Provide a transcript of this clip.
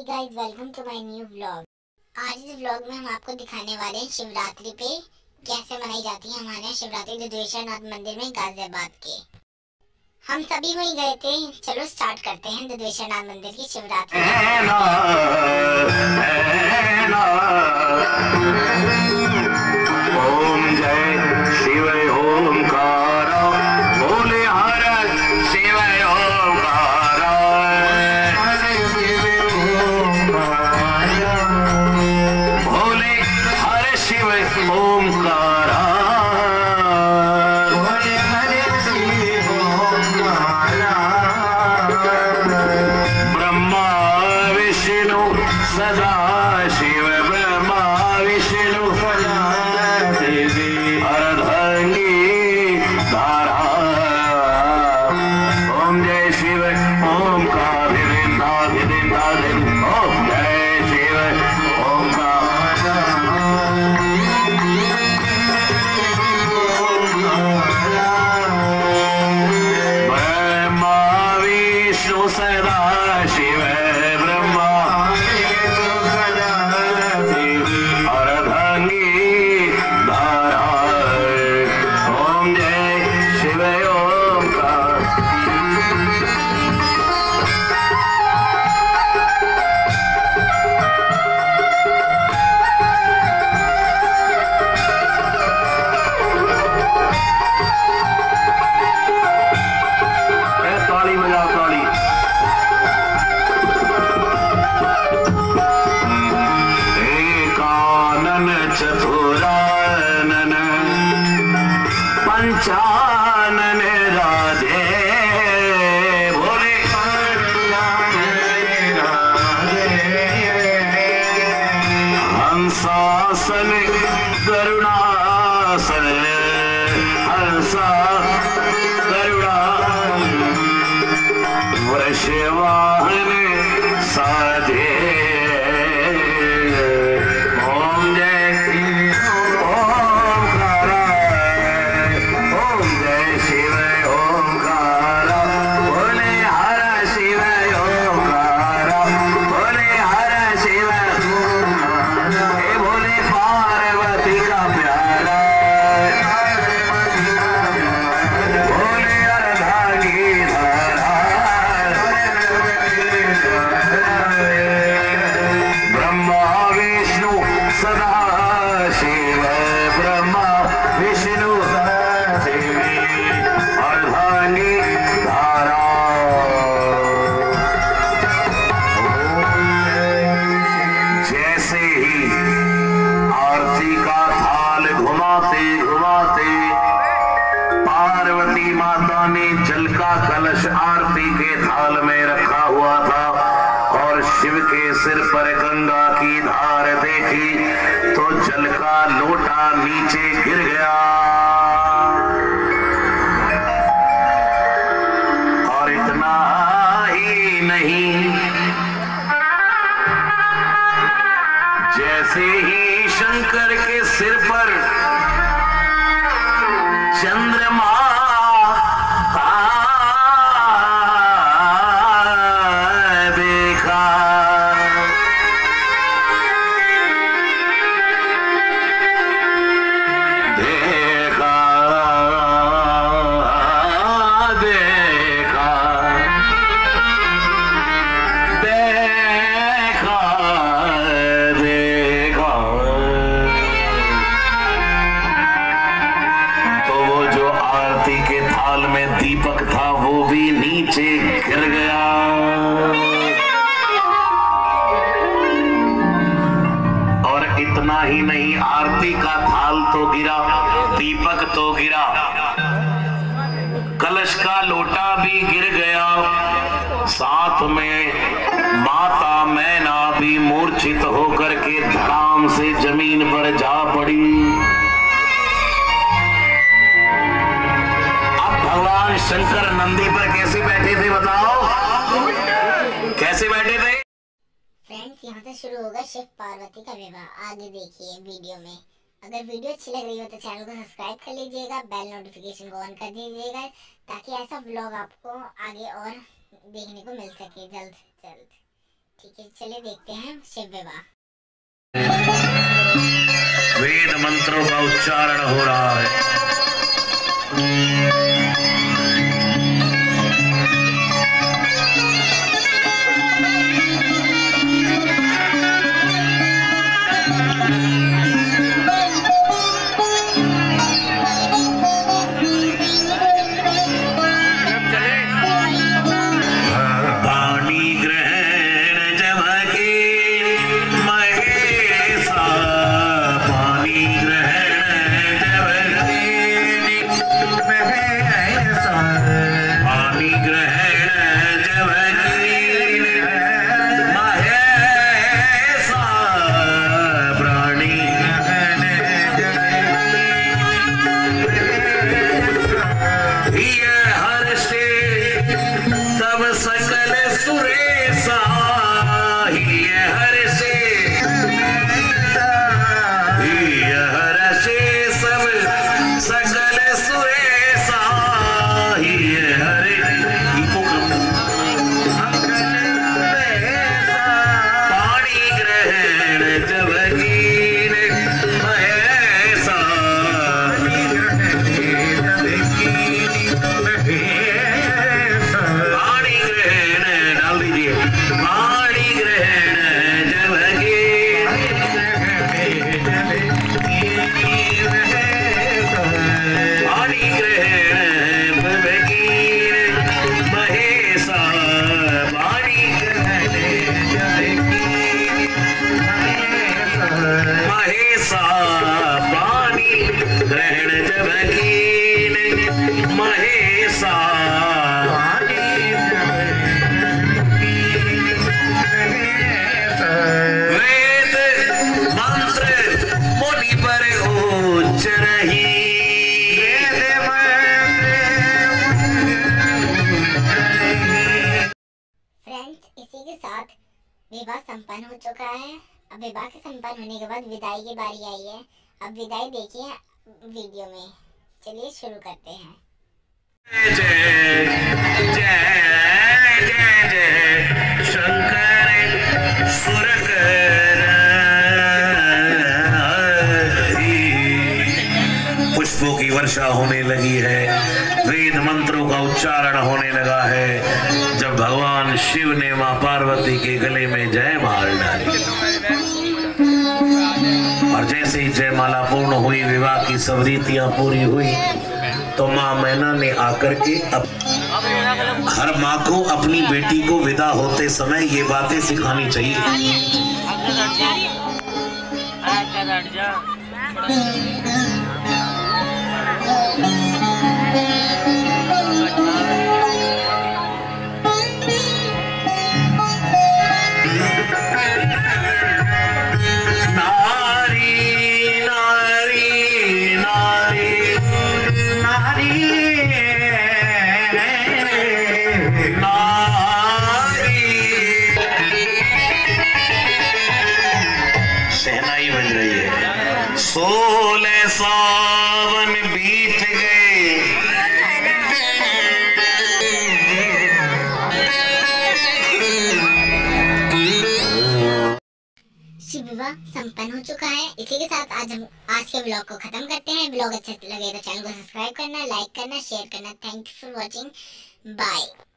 Guys, welcome to my new vlog. आज इस vlog में हम आपको दिखाने वाले हैं शिवरात्रि पे कैसे मनाई जाती है हमारे यहाँ शिवरात्रि दुधेश्वर नाथ मंदिर में गाजियाबाद के। हम सभी वहीं गए थे। चलो स्टार्ट करते हैं दुधेश्वर नाथ मंदिर की शिवरात्रि। ओम जय शिव ओमकार बोले हर शिव ओमकार भोले हर शिव ओमकार ब्रह्मा विष्णु सदा शिव ब्रह्मा विष्णु सदा अर्धंगी धारा ओम जय शिव ओमकार ओम जय शिव ओमकार ब्रह्मा विष्णु सदा शिव ब्रह्मा अर्धंगी धारा ओम जय शिव ओमकार ताली बजाओ ताली। एकानन चतुरानन पंचानन राधे भोले हंसासन करुणासन हंसा करुणा वृषवाहन साधे ओम जय ओमकार ओम जय शिव ओमकार भोले हर शिव ओमकार भोले हर शिव हे भोले पार्वती का प्यारा भोले अर्धांगी धारा ब्रह्मा विष्णु सदा शिव ब्रह्मा विष्णु सदा शिव अर्धांगी धारा जैसे ही आरती का थाल घुमाते घुमाते पार्वती माता ने जल का कलश आरती के थाल में रखा हुआ था और शिव के सिर पर गंगा की धार देखी तो जल का लोटा नीचे गिर गया और इतना ही नहीं, जैसे ही शंकर के सिर पर चंद्रमा देखा देखा देखा देखा देखा तो वो जो आरती के थाल में दीपक था वो भी नीचे गिर गया और इतना ही नहीं, आरती का थाल तो गिरा, दीपक तो गिरा, कलश का लोटा भी गिर गया, साथ में माता मैना भी मूर्छित होकर के धड़ाम से जमीन पर जा पड़ी। भगवान शंकर नंदी पर कैसे बैठे थे बताओ, कैसे बैठे थे? फ्रेंड्स, यहाँ से शुरू होगा शिव पार्वती का विवाह। आगे देखिए वीडियो में। अगर वीडियो अच्छी लग रही हो तो चैनल को सब्सक्राइब कर लीजिएगा, बेल नोटिफिकेशन को ऑन कर दीजिएगा ताकि ऐसा व्लॉग आपको आगे और देखने को मिल सके जल्द से जल्द। ठीक है, चलिए देखते हैं शिव विवाह। वेद मंत्रों का उच्चारण हो रहा है। इसी के साथ विवाह संपन्न हो चुका है। अब विवाह के संपन्न होने के बाद विदाई की बारी आई है। अब विदाई देखिए वीडियो में। चलिए शुरू करते हैं। जय जय जय जय शंकर सुरकर। पुष्पों की वर्षा होने लगी है, वेद मंत्रों का उच्चारण होने लगा है, जब भगवान शिव ने मां पार्वती के गले में जयमाल डाली। और जैसे ही जयमाला पूर्ण हुई, विवाह की सब रीतियां पूरी हुई, तो मां मैना ने आकर के हर माँ को अपनी बेटी को विदा होते समय ये बातें सिखानी चाहिए। शहनाई बज रही है। 16 सावन बीत गए, शिव विवाह संपन्न हो चुका है। इसी के साथ आज के ब्लॉग को खत्म करते हैं। ब्लॉग अच्छा लगे तो चैनल को सब्सक्राइब करना, लाइक करना, शेयर करना। Thank you for watching. Bye.